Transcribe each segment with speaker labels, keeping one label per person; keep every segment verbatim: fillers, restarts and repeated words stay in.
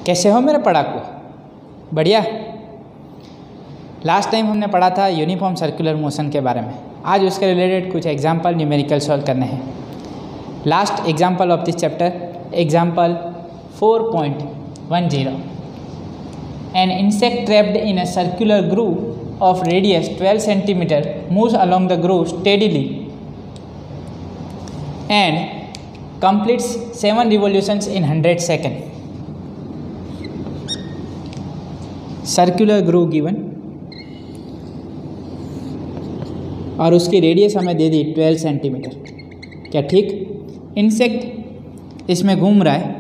Speaker 1: कैसे हो मेरे पढ़ाकू? बढ़िया। लास्ट टाइम हमने पढ़ा था यूनिफॉर्म सर्कुलर मोशन के बारे में। आज उसके रिलेटेड कुछ एग्जाम्पल न्यूमेरिकल सॉल्व करने हैं। Last example of this chapter, example four point one zero. An insect trapped in a circular groove of radius twelve centimetre moves along the groove steadily and completes seven revolutions in one hundred seconds. Circular groove given और उसकी radius हमें दे दी twelve centimetre. क्या ठीक? Insect इसमें घूम रहा है।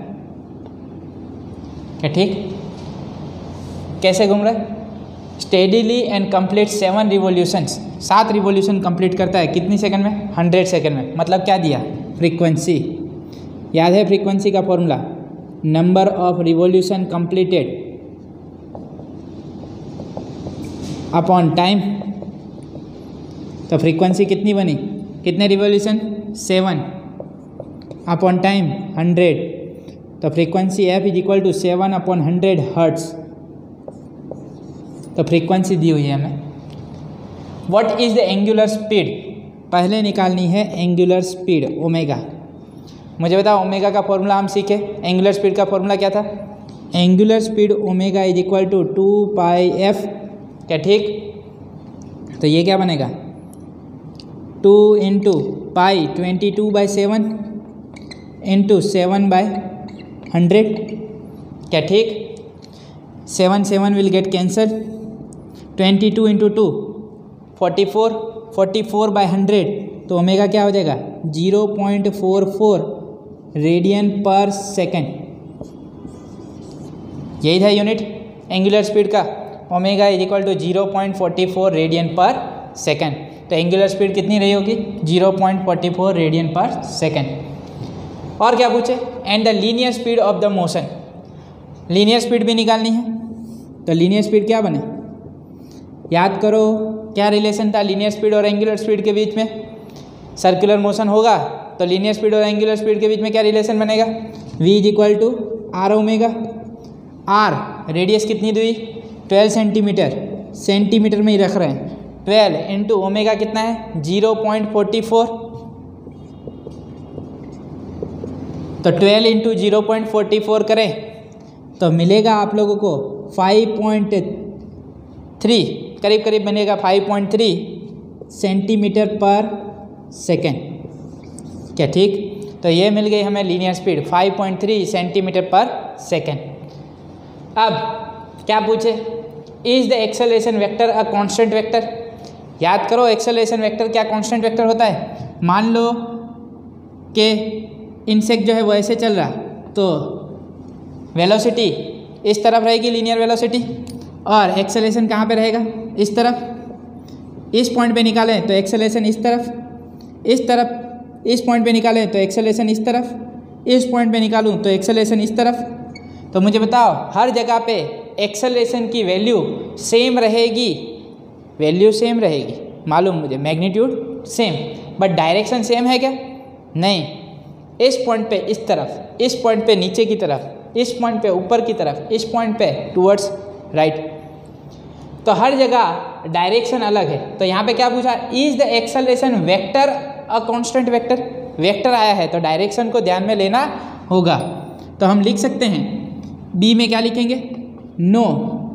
Speaker 1: क्या ठीक? कैसे घूम रहा है? Steadily and complete seven revolutions, सात रिवोल्यूशन कंप्लीट करता है कितनी सेकंड में? हंड्रेड सेकंड में। मतलब क्या दिया? फ्रीक्वेंसी। याद है फ्रीक्वेंसी का formula? Number of revolution completed upon time. तो फ्रीक्वेंसी कितनी बनी? कितने revolution? Seven upon time hundred. तो frequency F is equal to seven upon hundred hertz. तो फ्रीक्वेंसी दी हुई है हमें। What is the angular speed? पहले निकालनी है एंगुलर स्पीड ओमेगा। मुझे बताओ ओमेगा का फॉर्मूला हम सीखे। एंगुलर स्पीड का फॉर्मूला क्या था? Angular speed omega is equal to two pi F. क्या ठीक? तो ये क्या बनेगा? Two into pi twenty two by seven into seven by hundred. क्या ठीक? Seven seven will get cancel. Twenty two into two forty four, forty four by hundred. तो omega क्या हो जाएगा? Zero point four four radian per second. यही था unit angular speed का। Omega is equal to zero point forty four radian per second. तो angular speed कितनी रही होगी? Zero point forty four radian per second. और क्या पूछे? And the linear speed of the motion. Linear speed भी निकालनी है। तो लीनियर स्पीड क्या बने? याद करो क्या रिलेशन था लीनियर स्पीड और एंगुलर स्पीड के बीच में? सर्कुलर मोशन होगा तो लीनियर स्पीड और एंगुलर स्पीड के बीच में क्या रिलेशन बनेगा? v is equal to R omega. R radius कितनी दी? ट्वेल्व सेंटीमीटर, सेंटीमीटर में ही रख रहे हैं। ट्वेल्व इंटू ओमेगा कितना है? Zero point forty four. तो twelve into zero point forty four करें तो मिलेगा आप लोगों को फाइव पॉइंट थ्री, करीब करीब बनेगा five point three centimetre per second. क्या ठीक? तो ये मिल गई हमें linear speed five point three centimetre per second. अब क्या पूछे? Is the acceleration vector a constant vector? याद करो एक्सेलरेशन वेक्टर क्या कांस्टेंट वेक्टर होता है? मान लो कि इंसेक्ट जो है वो ऐसे चल रहा तो वेलोसिटी इस तरफ रहेगी, लीनियर वेलोसिटी, और एक्सेलरेशन कहाँ पे रहेगा? इस तरफ। इस पॉइंट पे निकालें तो एक्सेलरेशन इस तरफ, इस तरफ। इस पॉइंट पे निकालें तो एक्सेलरेशन इस तरफ, इस पॉइंट पे निकालूं तो एक्सेलरेशन इस तरफ। तो मुझे बताओ हर जगह पे एक्सेलरेशन की वैल्यू सेम रहेगी? वैल्यू सेम रहेगी मालूम मुझे, magnitude same, but direction same है क्या? नहीं। इस पॉइंट पे इस तरफ, इस पॉइंट पे नीचे की तरफ, इस पॉइंट पे ऊपर की तरफ, इस पॉइंट पे टूवर्ड्स राइट। तो हर जगह डायरेक्शन अलग है। तो यहाँ पे क्या पूछा? Is the acceleration vector a constant vector? Vector आया है तो डायरेक्शन को ध्यान में लेना होगा। तो हम लिख सकते हैं बी में क्या लिखेंगे? No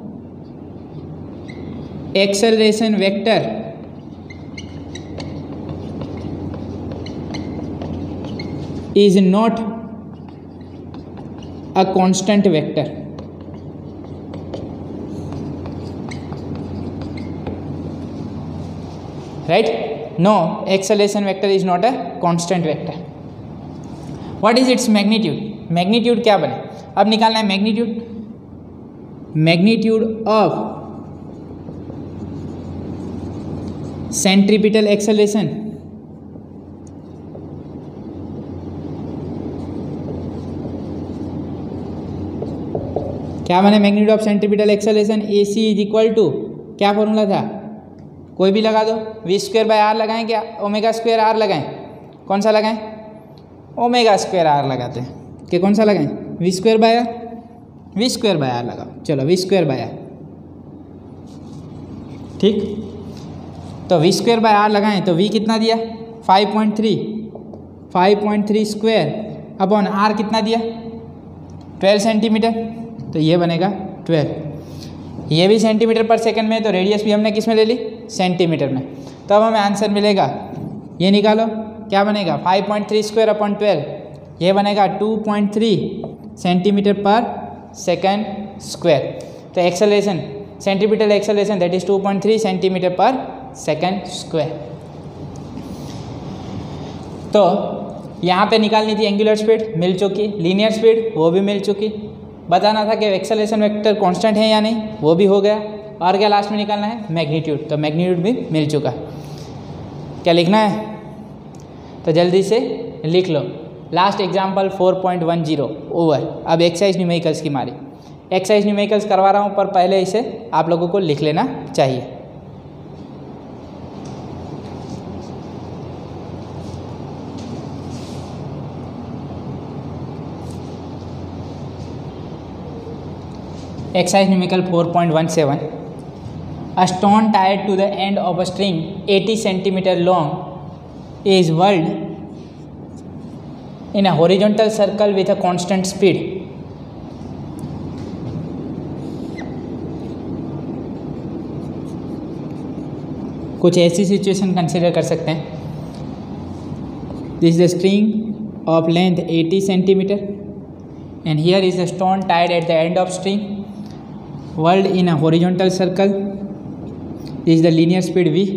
Speaker 1: acceleration vector is not a constant vector. Right? No acceleration vector is not a constant vector. What is its magnitude? Magnitude क्या बने? अब निकालना है magnitude. Magnitude of centripetal acceleration क्या बने? Magnitude of centripetal acceleration A C is equal to क्या formula था? कोई भी लगा दो। वी स्क्वायर बाय आर लगाएं क्या? ओमेगा स्क्वायर आर लगाएं? कौन सा लगाएं? ओमेगा स्क्वायर आर लगाते हैं कि कौन सा लगाएं? V square by R. V square by R लगाओ, चलो वी स्क्वायर बाय आर, ठीक। तो वी स्क्वायर बाय आर लगाएं तो वी कितना दिया five point three, five point three square upon R कितना दिया ट्वेल्व सेंटीमीटर, तो ये बनेगा ट्वेल्व। ये भी सेंटीमीटर पर सेकंड में, तो रेडियस भी हमने किस में ले ली सेंटीमीटर में। तो अब हमें आंसर मिलेगा, ये निकालो क्या बनेगा five point three square upon twelve, ये बनेगा two point three centimetre per second square. तो acceleration centripetal acceleration that is two point three centimetre per second square. तो यहाँ पे निकालनी थी एंगुलर स्पीड, मिल चुकी, लीनियर स्पीड वो भी मिल चुकी, बताना था कि एक्सेलरेशन वेक्टर कांस्टेंट है या नहीं, वो भी हो गया, और क्या लास्ट में निकालना है मैग्नीट्यूड, तो मैग्नीट्यूड भी मिल चुका। क्या लिखना है तो जल्दी से लिख लो। Last example four point one zero over. अब एक्सरसाइज न्यूमेरिकल्स की मारी, एक्सरसाइज न्यूमेरिकल्स करवा रहा हूँ, पर पहले इसे आप लोगों को लिख लेना चाहिए। Exercise numerical four point one seven. A stone tied to the end of a string eighty centimeter long is whirled in a horizontal circle with a constant speed. कुछ ऐसी सिचुएशन कंसिडर कर सकते हैं। This is a string of length eighty centimeter and here is a stone tied at the end of string, whirled in a horizontal circle. This is the linear speed v.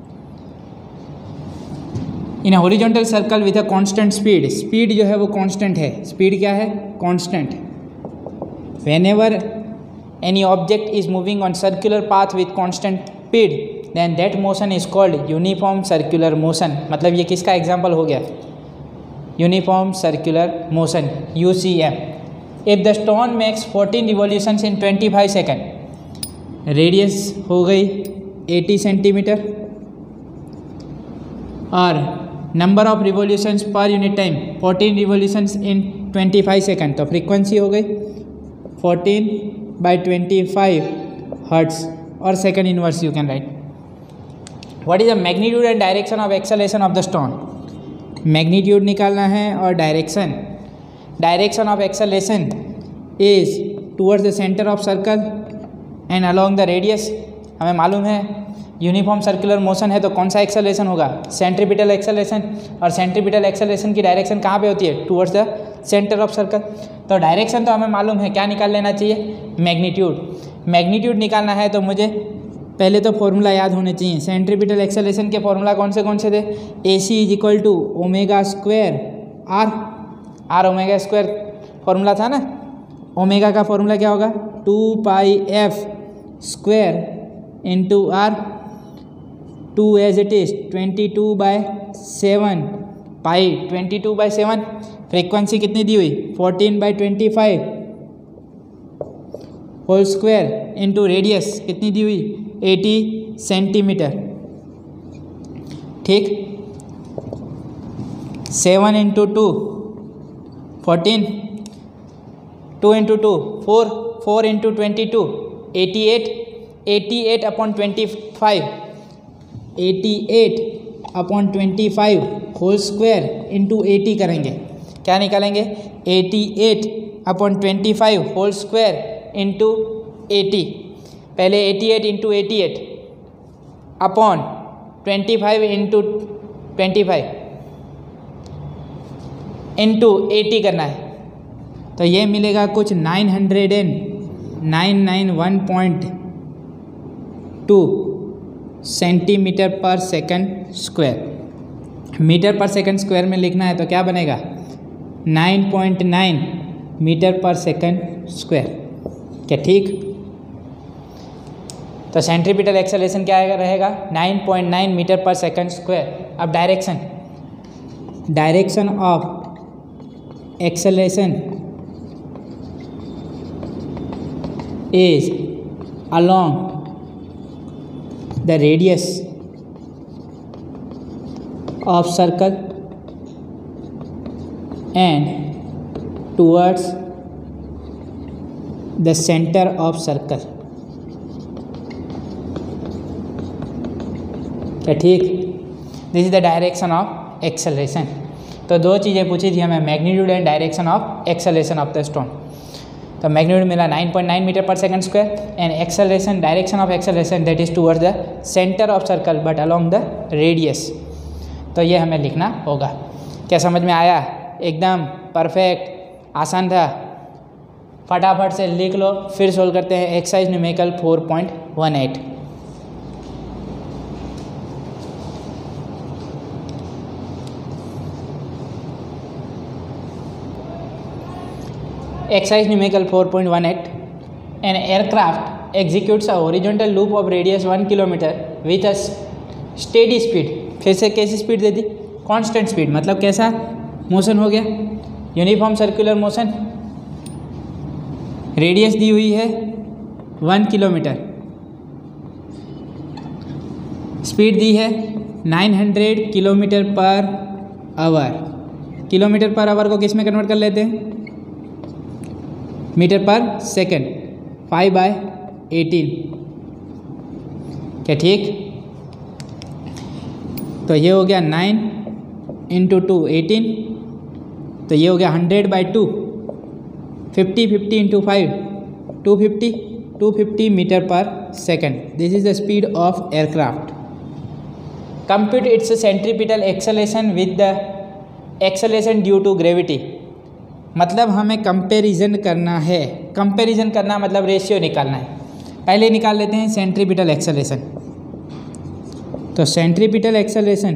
Speaker 1: In a horizontal circle with a constant speed, speed जो है वो constant है, speed क्या है constant. Whenever any object is moving on circular path with constant speed, then that motion is called uniform circular motion. मतलब ये किसका example हो गया uniform circular motion U C M. If the stone makes fourteen revolutions in twenty-five second, radius हो गई eighty centimetre और number of revolutions per unit time fourteen revolutions in twenty-five second, तो frequency हो गई fourteen by twenty-five hertz और second inverse you can write. What is the magnitude and direction of acceleration of the stone, magnitude निकालना है और direction. Direction of acceleration is towards the centre of circle and along the radius. हमें मालूम है uniform circular motion है तो कौन सा एक्सेलरेशन होगा सेंट्रीपिटल एक्सेलरेशन, और सेंट्रीपिटल एक्सेलरेशन की डायरेक्शन कहाँ पे होती है towards the centre of circle. तो डायरेक्शन तो हमें मालूम है, क्या निकाल लेना चाहिए मैग्नीट्यूड। मैग्नीट्यूड निकालना है तो मुझे पहले तो फॉर्मूला याद होने चाहिए। सेंट्रीपिटल एक्सेलरेशन के फॉर्मूला कौन से कौन से थे, A C is equal to omega square R, R omega square formula था ना। ओमेगा का फॉर्मूला क्या होगा two pi F square into R, two as it is twenty two by seven pi twenty two by seven. Frequency कितनी दी हुई fourteen by twenty five whole square into radius कितनी दी हुई एटी सेंटीमीटर, ठीक। Seven into two fourteen, two into two four, four into twenty two eighty eight, eighty eight upon twenty five, eighty eight upon twenty five whole square into eighty करेंगे, क्या निकालेंगे eighty eight upon twenty five whole square into eighty. पहले eighty eight into eighty eight upon twenty five into twenty five into eighty करना है, तो ये मिलेगा कुछ nine hundred and nine nine one point two centimetre per second square. Metre per second square में लिखना है तो क्या बनेगा nine point nine metre per second square, क्या ठीक। तो सेंट्रीपिटल एक्सेलरेशन क्या रहेगा nine point nine metre per second square. अब direction, direction of acceleration is along the radius of circle and towards the centre of circle. क्या ठीक? This is the direction of acceleration. तो दो चीज़ें पूछी थी हमें, magnitude and direction of acceleration of the stone. तो मैग्नीट्यूड मिला nine point nine metre per second square and acceleration, direction of acceleration that is towards the centre of circle but along the radius. तो ये हमें लिखना होगा। क्या समझ में आया? एकदम परफेक्ट, आसान था। फटाफट से लिख लो, फिर सोल्व करते हैं exercise numerical four point one eight. Exercise numerical four point one eight. An aircraft executes a horizontal loop of radius one kilometer with a steady speed. फिर से कैसी स्पीड दे दी? कांस्टेंट स्पीड, मतलब कैसा मोशन हो गया? Uniform circular motion. रेडियस दी हुई है वन किलोमीटर, स्पीड दी है nine hundred kilometre per hour. Kilometre per hour को किस में कन्वर्ट कर लेते हैं? Metre per second, five by eighteen. क्या ठीक? तो ये हो गया नाइन इंटू टू एटीन, तो ये हो गया hundred by two, fifty fifty into five, two fifty two fifty metre per second. This is the speed of aircraft. Compute its centripetal acceleration with the acceleration due to gravity. मतलब हमें comparison करना है। Comparison करना मतलब ratio निकालना है। पहले निकाल लेते हैं सेंट्रीपिटल एक्सेलरेशन। तो सेंट्रीपिटल एक्सेलरेशन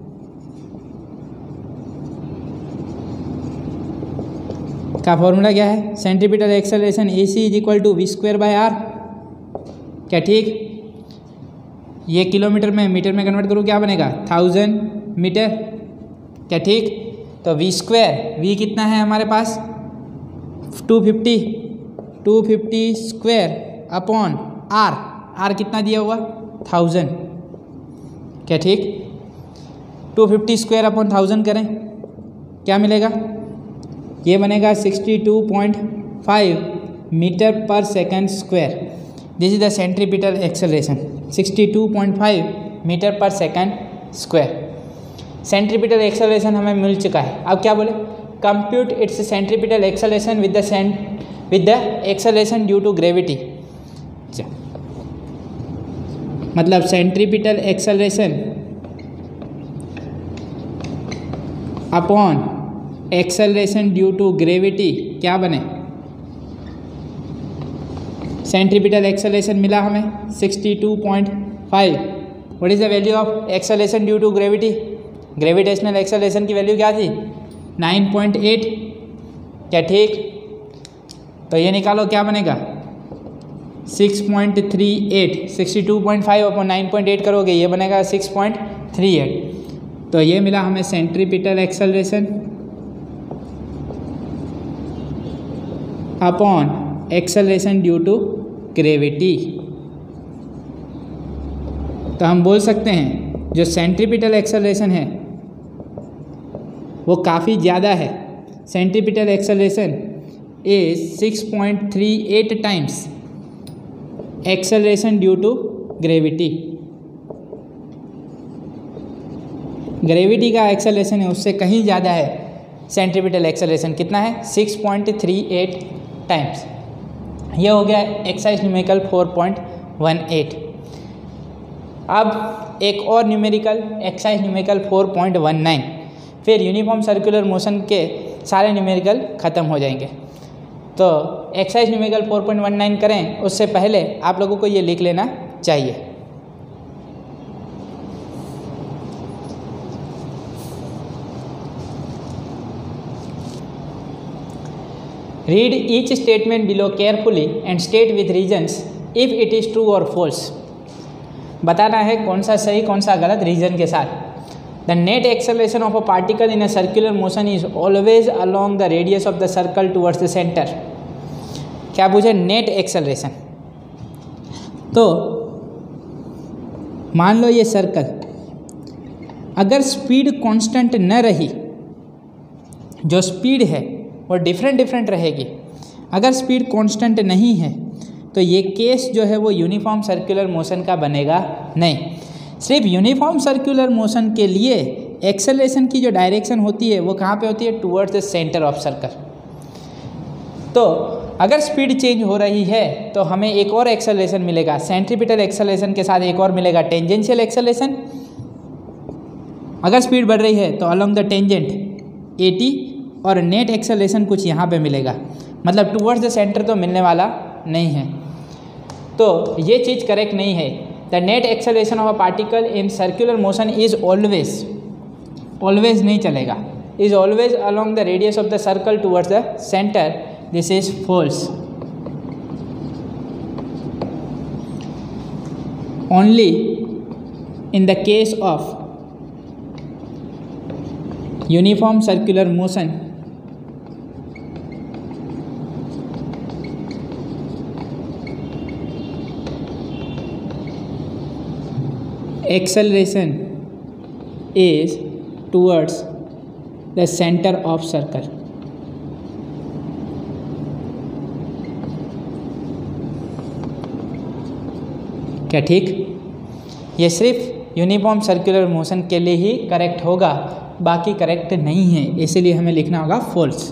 Speaker 1: का फॉर्मूला क्या है? Centripetal acceleration A C is equal to V square by R. क्या ठीक? ये किलोमीटर में मीटर में कन्वर्ट करूँ, क्या बनेगा? Thousand metre. क्या ठीक? तो वी स्क्वायर, वी कितना है हमारे पास? Two fifty, two fifty square upon R, R कितना दिया हुआ? थाउजेंड। क्या ठीक? Two fifty square upon thousand करें, क्या मिलेगा? ये बनेगा sixty two point five metre per second square. This is the centripetal acceleration, sixty two point five metre per second square. Centripetal acceleration हमें मिल चुका है। अब क्या बोले? Compute its centripetal acceleration with the cent with the acceleration due to gravity. मतलब centripetal acceleration upon acceleration due to gravity क्या बने? सेंट्रीपिटल एक्सेलरेशन मिला हमें sixty two point five. What is the value of acceleration due to gravity? Gravitational acceleration की value क्या थी? Nine point eight. क्या ठीक? तो ये निकालो, क्या बनेगा? Six point three eight. Sixty two point five upon nine point eight करोगे, ये बनेगा सिक्स पॉइंट थ्री एट। तो ये मिला हमें centripetal acceleration upon acceleration due to gravity. तो हम बोल सकते हैं जो सेंट्रीपिटल एक्सेलरेशन है वो काफ़ी ज़्यादा है। Centripetal acceleration is six point three eight times acceleration due to gravity. Gravity का एक्सेलरेशन है उससे कहीं ज़्यादा है। सेंट्रीपिटल एक्सेलरेशन कितना है? Six point three eight times. यह हो गया exercise numerical four point one eight. अब एक और numerical exercise numerical four point one nine, फिर यूनिफॉर्म सर्कुलर मोशन के सारे न्यूमेरिकल ख़त्म हो जाएंगे। तो exercise numerical four point one nine करें उससे पहले आप लोगों को ये लिख लेना चाहिए। Read each statement below carefully and state with reasons if it is true और फॉल्स। बताना है कौन सा सही कौन सा गलत रीजन के साथ। The net acceleration of a particle in a circular motion is always along the radius of the circle towards the centre. क्या पूछे? Net acceleration. तो मान लो ये सर्कल, अगर स्पीड कांस्टेंट न रही, जो स्पीड है वो डिफरेंट डिफरेंट रहेगी, अगर स्पीड कांस्टेंट नहीं है तो ये केस जो है वो यूनिफॉर्म सर्कुलर मोशन का बनेगा नहीं। सिर्फ यूनिफॉर्म सर्कुलर मोशन के लिए एक्सेलरेशन की जो डायरेक्शन होती है वो कहाँ पे होती है, towards the centre of circle. तो अगर स्पीड चेंज हो रही है तो हमें एक और एक्सेलरेशन मिलेगा, सेंट्रीपिटल एक्सेलरेशन के साथ एक और मिलेगा टेंजेंशियल एक्सेलरेशन। अगर स्पीड बढ़ रही है तो अलोंग द टेंजेंट एटी और नेट एक्सेलरेशन कुछ यहाँ पे मिलेगा, मतलब टुवर्ड्स द सेंटर तो मिलने वाला नहीं है। तो ये चीज़ करेक्ट नहीं है। The net acceleration of a particle in circular motion is always, always नहीं चलेगा, is always along the radius of the circle towards the centre. This is false. Only in the case of uniform circular motion acceleration is towards the center of circle। क्या ठीक? ये सिर्फ uniform circular motion के लिए ही correct होगा, बाकी correct नहीं है, इसीलिए हमें लिखना होगा false.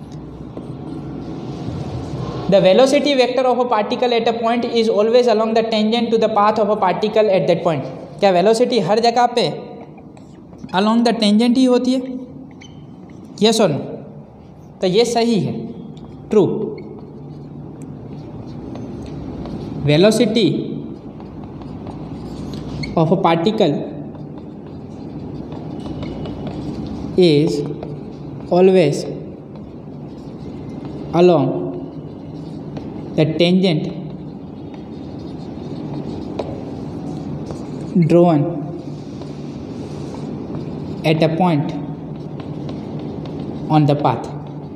Speaker 1: The velocity vector of a particle at a point is always along the tangent to the path of a particle at that point। क्या वेलोसिटी हर जगह पे along the tangent ही होती है? Yes or no? तो ये सही है, true. Velocity of a particle is always along the tangent drawn at a point on the path।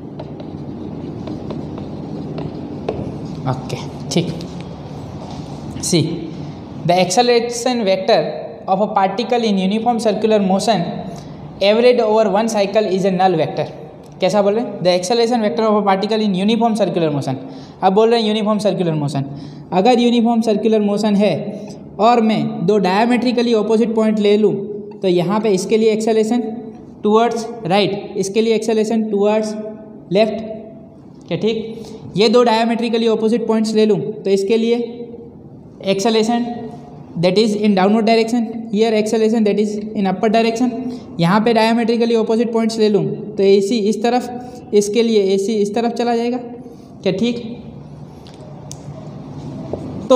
Speaker 1: Okay ठीक। See the acceleration vector of a particle in uniform circular motion average over one cycle is a null vector. कैसा बोल रहे हैं? The acceleration vector of a particle in uniform circular motion. अब बोल रहे हैं uniform circular motion. अगर uniform circular motion है और मैं दो डायमेट्रिकली ऑपोजिट पॉइंट ले लूँ तो यहाँ पे इसके लिए एक्सेलरेशन टूवर्ड्स राइट, इसके लिए एक्सेलरेशन टूवर्ड्स लेफ्ट। क्या ठीक? ये दो डायमेट्रिकली ऑपोजिट पॉइंट्स ले लूँ तो इसके लिए acceleration that is in downward direction, here acceleration that is in upper direction. यहाँ पे डायमेट्रिकली ऑपोजिट पॉइंट्स ले लूँ तो ए सी इस तरफ, इसके लिए ए सी इस तरफ चला जाएगा। क्या ठीक? तो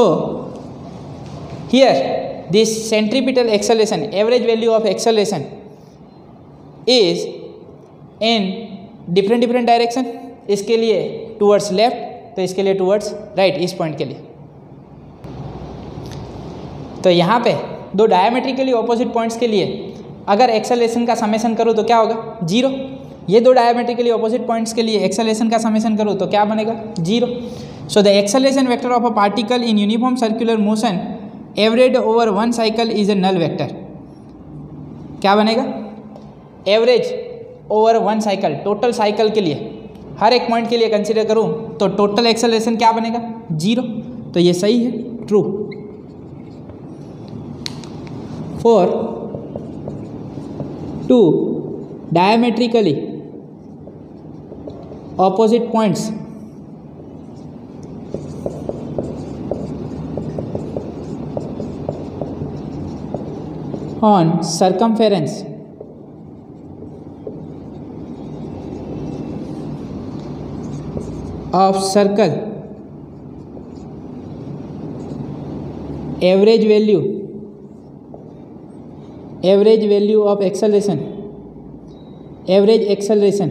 Speaker 1: here this centripetal acceleration, average value of acceleration is in different different direction. इसके लिए टूवर्ड्स लेफ्ट तो इसके लिए टूवर्ड्स राइट, इस पॉइंट के लिए। तो यहाँ पे दो डायमेट्रिकली ऑपोजिट पॉइंट्स के लिए अगर एक्सेलरेशन का समेशन करूँ तो क्या होगा? जीरो। ये दो डायमेट्रिकली ऑपोजिट पॉइंट्स के लिए एक्सेलरेशन का समेशन करूँ तो क्या बनेगा? Zero. So the acceleration vector of a particle in uniform circular motion average over one cycle is a null vector. क्या बनेगा? Average over one cycle, total cycle के लिए हर एक पॉइंट के लिए कंसीडर करूँ तो टोटल एक्सेलरेशन क्या बनेगा? जीरो। तो ये सही है, true. For two diametrically opposite points on circumference of circle, average value average value of acceleration average acceleration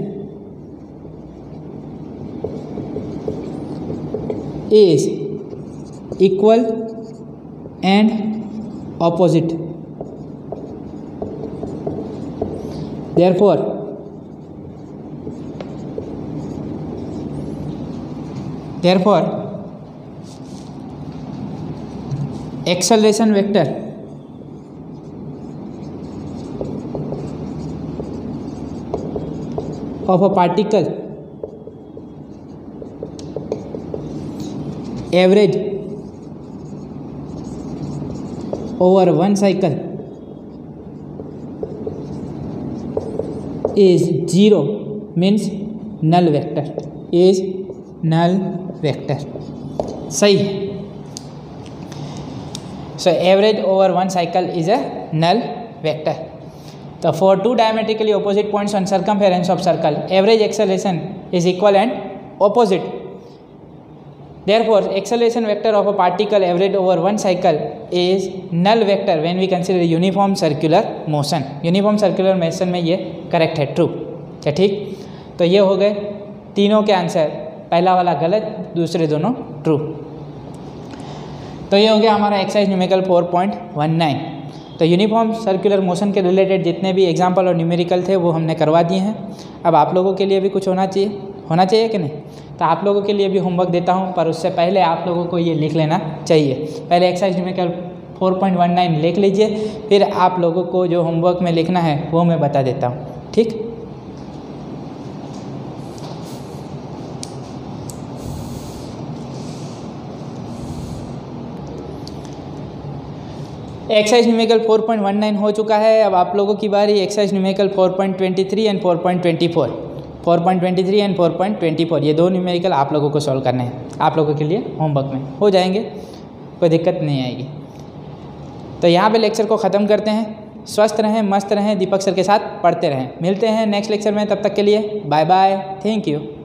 Speaker 1: is equal and opposite। therefore therefore acceleration vector of a particle average over one cycle is zero means null vector is null vector. सही है. So average over one cycle is a null vector. So for two diametrically opposite points on circumference of circle, average acceleration is equal and opposite. Therefore, acceleration vector of a particle average over one cycle is null vector when we consider uniform circular motion. Uniform circular motion में ये correct है, true. क्या ठीक? तो ये हो गए तीनों के आंसर. पहला वाला गलत, दूसरे दोनों ट्रू. तो ये हो गया हमारा exercise numerical four point one nine. तो यूनिफॉर्म सर्कुलर मोशन के रिलेटेड जितने भी एग्जाम्पल और न्यूमेरिकल थे वो हमने करवा दिए हैं. अब आप लोगों के लिए भी कुछ होना चाहिए, होना चाहिए कि नहीं? तो आप लोगों के लिए भी होमवर्क देता हूं, पर उससे पहले आप लोगों को ये लिख लेना चाहिए. पहले exercise numerical four point one nine लिख लीजिए, फिर आप लोगों को जो होमवर्क में लिखना है वो मैं बता देता हूं. ठीक? Exercise numerical four point one nine हो चुका है. अब आप लोगों की बारी exercise numerical four point twenty three and four point twenty four. Four point twenty three and four point twenty four ये दो न्यूमेरिकल आप लोगों को सॉल्व करने हैं. आप लोगों के लिए होमवर्क में हो जाएंगे, कोई दिक्कत नहीं आएगी. तो यहाँ पे लेक्चर को ख़त्म करते हैं. स्वस्थ रहें, मस्त रहें, दीपक सर के साथ पढ़ते रहें. मिलते हैं नेक्स्ट लेक्चर में. तब तक के लिए बाय बाय. Thank you.